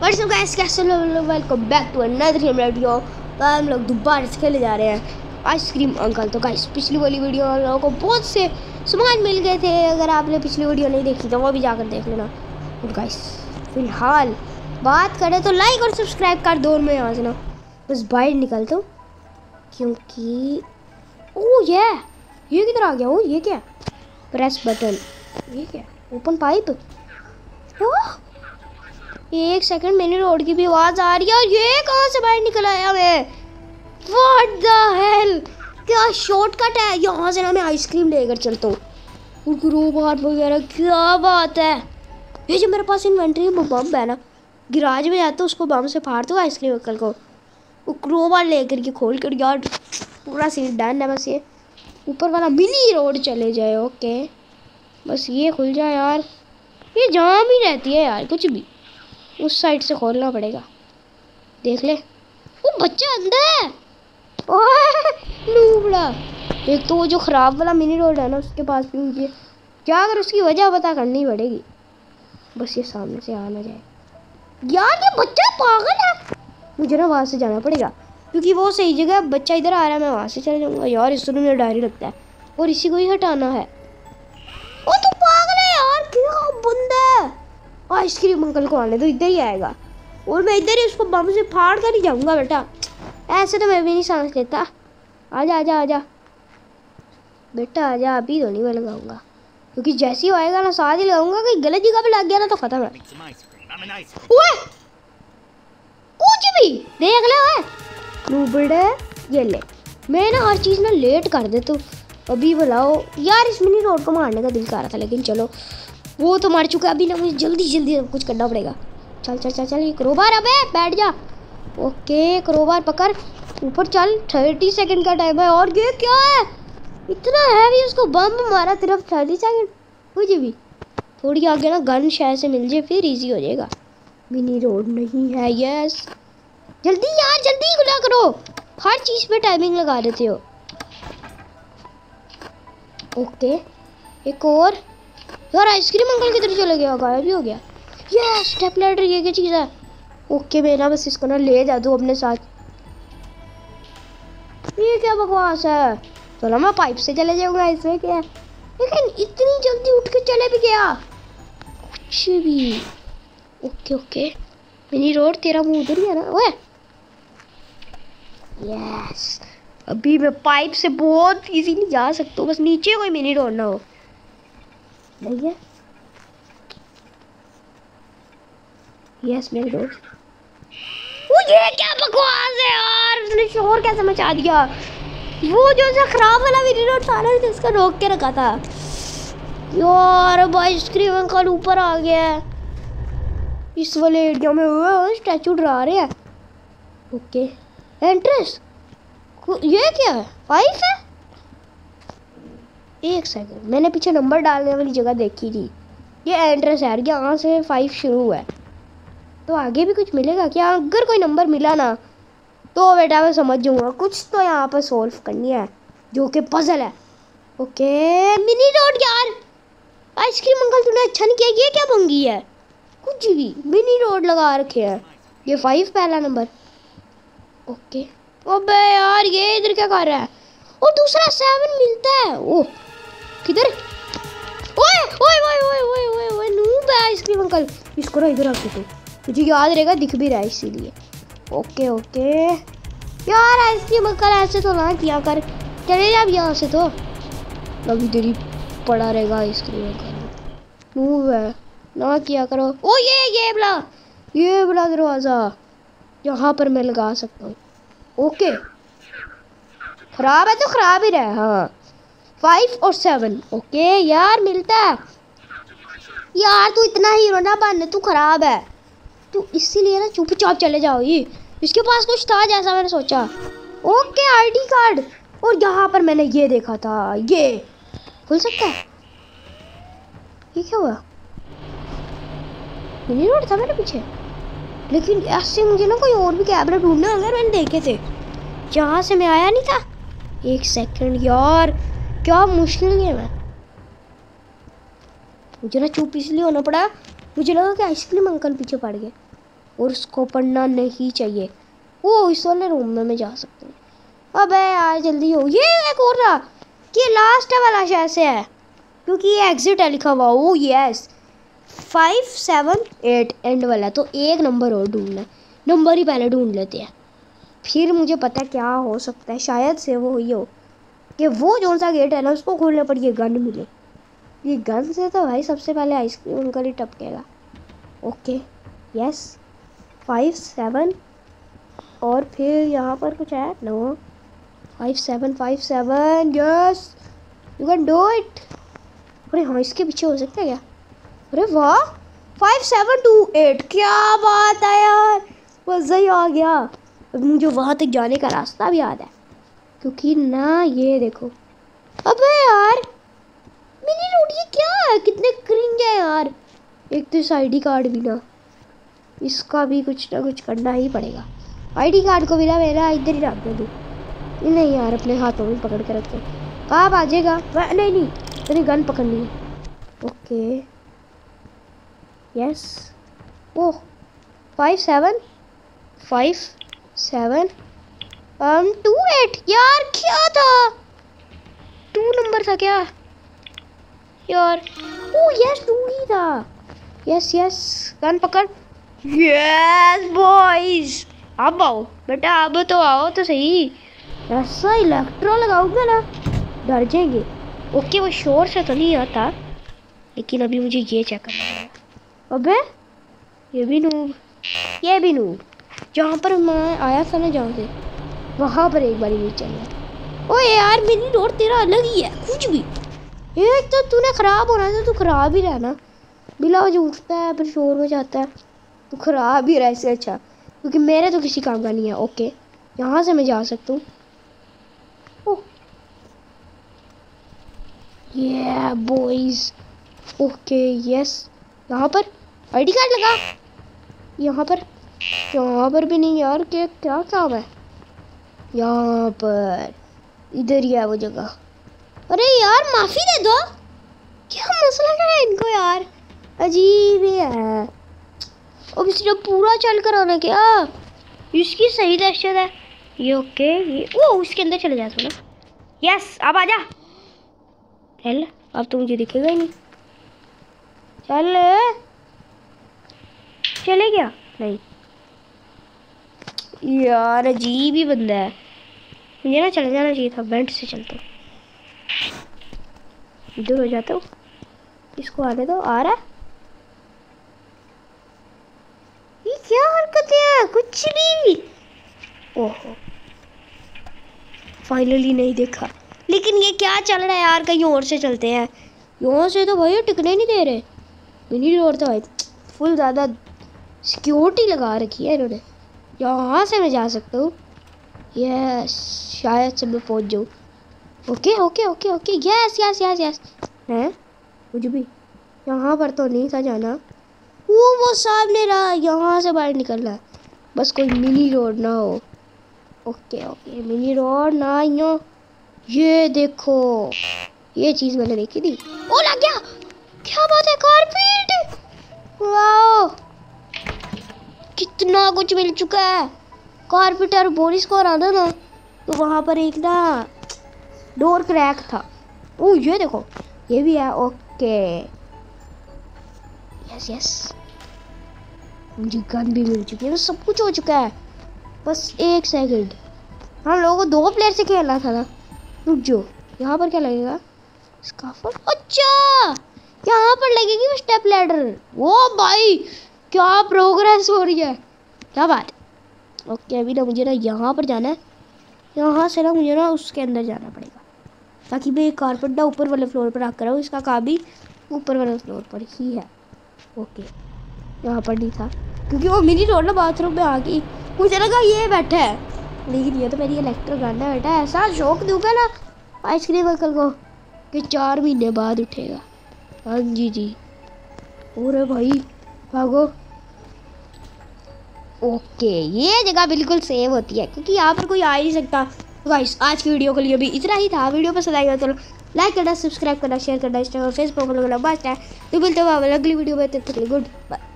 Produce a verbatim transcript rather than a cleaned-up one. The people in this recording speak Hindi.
व्हाट्स अप गाइस, कैसे हो? Welcome back to another video. तो हम लोग दोबारा से खेले जा रहे हैं आइसक्रीम अंकल। तो गाइस, पिछली वाली वीडियो हम लोगों को बहुत से सामान मिल गए थे। अगर आपने पिछली वीडियो नहीं देखी तो वो भी जाकर देख लेना। और गाइस, फिलहाल बात करें तो लाइक और सब्सक्राइब कर दो। मैं यहाँ से ना बस बाहर निकलता हूँ क्योंकि ओ ये ये किधर आ गया? ओ ये क्या? Press button. ये क्या? Open pipe. एक सेकंड, मैंने रोड की भी आवाज आ रही है। और ये कहाँ से बाहर निकल आया मैं? What the hell? क्या शॉर्टकट है? यहाँ से ना मैं आइसक्रीम लेकर चलता हूँ। ग्रोबार वगैरह, क्या बात है। ये जो मेरे पास इन्वेंट्री बम है ना, गिराज में जाता हूँ, उसको बम से फाड़ दो आइसक्रीम अंकल को। वो क्रोबार लेकर के खोल कर यार पूरा सीन डन है। बस ये ऊपर वाला मिनी रोड चले जाए। ओके, बस ये खुल जाए यार। ये जाम ही रहती है यार, कुछ भी उस साइड से खोलना पड़ेगा। देख ले, वो बच्चा अंदर है। नूबड़ा। एक तो वो जो खराब वाला मिनी रोड है ना, उसके पास भी मुझे क्या अगर उसकी वजह पता करनी पड़ेगी। बस ये सामने से आ ना जाए यार। ये बच्चा पागल है। मुझे ना वहाँ से जाना पड़ेगा क्योंकि वो सही जगह। बच्चा इधर आ रहा है, मैं वहाँ से चले जाऊँगा यार। इस तरह मेरा डायरी लगता है और इसी को ही हटाना है। ओ तू पागल है यार, क्या बंदा है। आइसक्रीम अंकल को आने तो इधर ही आएगा और मैं इधर ही उसको बम से फाड़ कर ही जाऊंगा। बेटा ऐसे तो मैं भी नहीं सांस लेता। आजा आजा आजा बेटा आजा। अभी तो नहीं मैं लगाऊंगा क्योंकि जैसे ही आएगा ना साथ ही लगाऊंगा। कहीं गलत जगह पे लग गया ना तो खत्म है। ओए कुछ भी देख ले। ओए नूबड़े, ये ले। मैं ना हर चीज़ ना लेट कर देता हूँ। अभी बुलाओ यार। इस मिनी रोड को मारने का दिल कर रहा था लेकिन चलो वो तो मार चुका है। अभी ना मुझे जल्दी जल्दी सब कुछ करना पड़ेगा। चल चल चल चल ये क्रोबार, अबे बैठ जा। ओके क्रोबार पकड़, ऊपर चल। थर्टी सेकंड का टाइम है। और ये क्या है इतना हैवी? उसको बम मारा सिर्फ थर्टी सेकंड। कुछ भी थोड़ी आगे ना गन शायद से मिल जाए, फिर इजी हो जाएगा। मिनी रोड नहीं है। यस जल्दी यार, जल्दी खुला करो। हर चीज़ पे टाइमिंग लगा देते हो। ओके एक और यार। आइसक्रीम अंकल किधर चले गया? गायब भी हो गया। ये स्टेप लैडर, ये क्या चीज़ है? ओके मैं ना बस इसको ना ले जा दूँ अपने साथ। ये क्या बकवास है? चलो मैं पाइप से चले जाऊँगा, इसमें क्या है। लेकिन इतनी जल्दी उठ के चले भी गया कुछ भी। ओके ओके मिनी रोड, तेरा मुँह उधर ही है ना? ओए यस, अभी मैं पाइप से बहुत इजीली जा सकता हूँ। बस नीचे कोई मिनी रोड ना हो। नहीं है। Yes mini road. वो ये क्या बकवास है यार? उसने शोर कैसे मचा दिया? वो जो सा खराब वाला मिनी रोड था ना, जिसका रोक के रखा था यार। अब आइसक्रीम अंकल ऊपर आ गया है इस वाले एरिया में। वो स्टैचू डरा रहे हैं। ओके एंट्रेंस, ये क्या है? फाइव है। एक सेकंड, मैंने पीछे नंबर डालने वाली जगह देखी थी। ये एंट्रेंस है, यहाँ से फाइव शुरू है। तो आगे भी कुछ मिलेगा क्या? अगर कोई नंबर मिला ना तो बेटा मैं समझ जाऊँगा कुछ तो यहाँ पर सॉल्व करनी है, जो कि पजल है। ओके मिनी रोड यार। आइसक्रीम अंकल तूने अच्छा नहीं किया। ये क्या भंगी है? कुछ भी मिनी रोड लगा रखे हैं। ये फाइव पहला नंबर। ओके अबे यार ये इधर क्या कर रहा है? और दूसरा सेवन मिलता है। ओह किधर? ओए ओए ओए ओए ओए ओए ओए नूब है आइसक्रीम अंकल। इसको ना इधर रख दो, मुझे याद रहेगा, दिख भी रहा है इसीलिए। ओके ओके यार आइसक्रीम अंकल ऐसे तो ना किया कर। चले जा यहाँ से। तो अभी इधर ही पड़ा रहेगा आइसक्रीम अंकल। नूब है ना किया करो। ओ ये ये बड़ा ये बड़ा दरवाज़ा यहाँ पर मैं लगा सकता हूँ। ओके खराब है तो खराब ही रहा। हाँ फाइव और सेवन। ओके यार मिलता है यार। तू इतना हीरो ना बन, तू खराब है। तू इसीलिए ना चुपचाप चले जाओ। ये इसके पास कुछ था जैसा मैंने सोचा। Okay ID card. और यहाँ पर मैंने ये देखा था, ये खुल सकता है। ये क्या हुआ? मिनी रोड था मेरे पीछे, लेकिन ऐसे मुझे ना कोई और भी कैमरा ढूंढने होंगे। मैंने देखे थे जहाँ से मैं आया नहीं था। एक सेकंड यार, क्या मुश्किल गेम है। मुझे ना चुप इसलिए होना पड़ा, मुझे लगा कि आइसक्रीम अंकल पीछे पड़ गए। और उसको पढ़ना नहीं चाहिए। ओ इस वाले रूम में मैं जा सकती हूँ। अबे यार जल्दी हो, ये एक और रहा कि लास्ट वाला शायद से है क्योंकि ये एग्जिट है लिखा हुआ। Oh yes five seven eight end वाला, तो एक नंबर और ढूंढना है। नंबर ही पहले ढूंढ लेते हैं, फिर मुझे पता क्या हो सकता है। शायद से वो ही हो कि वो जो सा गेट है ना उसको खोलने पर ये गन मिले। ये गन से तो भाई सबसे पहले आइसक्रीम उनका ही टपकेगा। ओके यस फाइव सेवन और फिर यहाँ पर कुछ है। No five seven five seven yes you can do it. अरे हाँ इसके पीछे हो सकता है क्या? अरे वाह फाइव सेवन टू एट, क्या बात है यार, मज़ा ही आ गया। अब मुझे वहाँ तक जाने का रास्ता भी याद है क्योंकि ना ये देखो। अबे यार मिनी रोड ये क्या है, कितने क्रिंज है यार। एक तो इस आईडी कार्ड भी ना, इसका भी कुछ ना कुछ करना ही पड़ेगा। आईडी कार्ड को भी ना मेरा इधर ही रख दे दूँ। नहीं यार अपने हाथों में पकड़ के रखते कहाँ बाजेगा। नहीं नहीं तेरी गन पकड़नी है। Okay yes oh five seven five seven um two eight यार क्या था, टू नंबर था क्या यार? ओ यस टू ही था। यस यस गन पकड़। यस बॉयज अब आओ बेटा, अब तो आओ तो सही। ऐसा इलेक्ट्रो लगाऊंगा ना डर जाएंगे। ओके वो शोर से तो नहीं आता, लेकिन अभी मुझे ये चेक करना है। अबे ये भी नूब, ये भी नूब। जहाँ पर मैं आया था ना जहाँ से, वहाँ पर एक बारी नहीं चल रहा। ओए यार मिनी रोड तेरा अलग ही है कुछ भी। एक तो तूने ख़राब होना है तो तू ख़राब ही रहना, बिला वजह उठता है फिर शोर में जाता है, तू ख़राब ही रह से अच्छा, क्योंकि मेरे तो किसी काम का नहीं है। ओके यहाँ से मैं जा सकता हूँ। ओह ये बॉयज़ ओके यस यहाँ पर आईडी कार्ड लगा। यहाँ पर यहाँ पर भी नहीं यार, क्या क्या काम है यहाँ पर? इधर ही है वो जगह। अरे यार माफ़ी दे दो, क्या मसला है इनको यार, अजीब ही है। अब इसने पूरा चल कर आना क्या, इसकी सही दहशत है ये। ओके ये वो उसके अंदर चले जा थोड़ा। यस अब आजा चल, अब तो मुझे दिखेगा ही नहीं। चल चले गया नहीं यार, अजीब ही बंदा है। मुझे ना चले जाना चाहिए था, वेंट से चलता हूँ, इधर हो जाता हूँ। इसको आने दो, आ रहा है। ये क्या हरकतें हैं, कुछ भी। ओहो फाइनली नहीं देखा, लेकिन ये क्या चल रहा है यार, कहीं और से चलते हैं। यहाँ से तो भाई टिकने नहीं दे रहे। मिनी रोड तो भाई फुल ज़्यादा सिक्योरिटी लगा रखी है इन्होंने। यहाँ से मैं जा सकता हूँ। यस शायद से मैं पहुँच जाऊँ। Okay okay okay okay yes yes yes yes है मुझे भी यहाँ पर तो नहीं था जाना। वो वो सामने रहा, यहाँ से बाहर निकलना है, बस कोई मिनी रोड ना हो। ओके ओके मिनी रोड ना यो, ये देखो ये चीज़ मैंने देखी थी। ओ लग गया, क्या बात है, कारपेट, वाओ कितना कुछ मिल चुका है। कारपेट और बोरिस को आना ना तो वहाँ पर एक ना डोर क्रैक था। ओ ये देखो ये भी है। ओके यस यस मुझे गन भी मिल चुकी है, सब कुछ हो चुका है। बस एक सेकंड, हम लोगों को दो प्लेयर से खेलना था ना। रुक जाओ, यहाँ पर क्या लगेगा, स्काफर। अच्छा यहाँ पर लगेगी वो स्टेप लैडर। वो भाई क्या प्रोग्रेस हो रही है, क्या बात है। ओके अभी ना मुझे ना यहाँ पर जाना है, यहाँ से ना मुझे ना उसके अंदर जाना पड़ेगा, ताकि मैं एक कारपेट ना ऊपर वाले फ्लोर पर रख कर हूँ। इसका काम भी ऊपर वाले फ्लोर पर ही है। ओके यहाँ पर नहीं था क्योंकि वो मिनी रोड ना बाथरूम में आ गई, मुझे लगा ये बैठा है, लेकिन ये तो मेरी इलेक्ट्रो गन है बेटा। ऐसा शौक दूंगा ना आइसक्रीम अंकल को कि चार महीने बाद उठेगा। हाँ जी जी अरे भाई भागो। ओके ये जगह बिल्कुल सेव होती है क्योंकि यहाँ पर कोई आ ही नहीं सकता। तो गाइस आज की वीडियो के लिए भी इतना ही था। वीडियो पसंद आएगा तो लाइक करना, सब्सक्राइब करना, शेयर करना, इंस्टाग्राम और फेसबुक पर लगना मस्ट है। तो मिलते हैं अगली वीडियो में, तब तक के लिए गुड बाय।